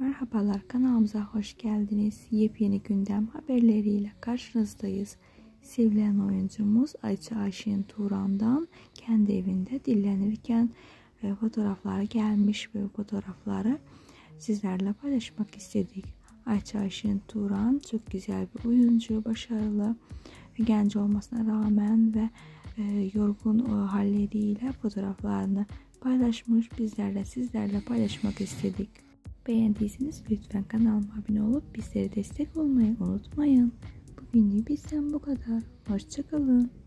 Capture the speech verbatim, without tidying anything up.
Merhabalar, kanalımıza hoş geldiniz. Yepyeni gündem haberleriyle karşınızdayız. Sevilen oyuncumuz Ayça Ayşin Turan'dan kendi evinde dinlenirken e, fotoğrafları gelmiş ve fotoğrafları sizlerle paylaşmak istedik. Ayça Ayşin Turan çok güzel bir oyuncu, başarılı ve genç olmasına rağmen ve e, yorgun e, halleriyle fotoğraflarını paylaşmış. Bizler de sizlerle paylaşmak istedik. Beğendiyseniz lütfen kanalıma abone olup bizlere destek olmayı unutmayın. Bugünlük bizden bu kadar. Hoşça kalın.